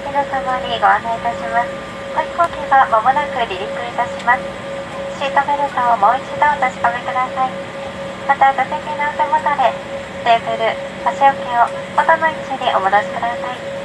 席の様にご案内いたします。ご飛行機がまもなく離陸いたします。シートベルトをもう一度お確かめください。また座席のお手元でテーブル、箸置きを元の位置にお戻しください。